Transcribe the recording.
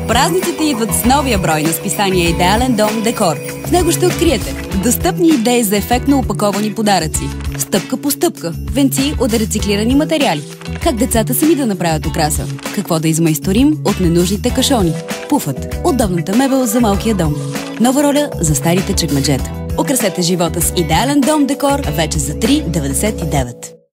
Празниците идват с новия брой на списание Идеален дом Декор. В него ще откриете достъпни идеи за ефектно опаковани подаръци. Стъпка по стъпка. Венци от рециклирани материали. Как децата сами да направят украса. Какво да измайсторим от ненужните кашони. Пуфът. Удобната мебел за малкия дом. Нова роля за старите чекмеджета. Украсете живота с Идеален дом Декор вече за 3,99.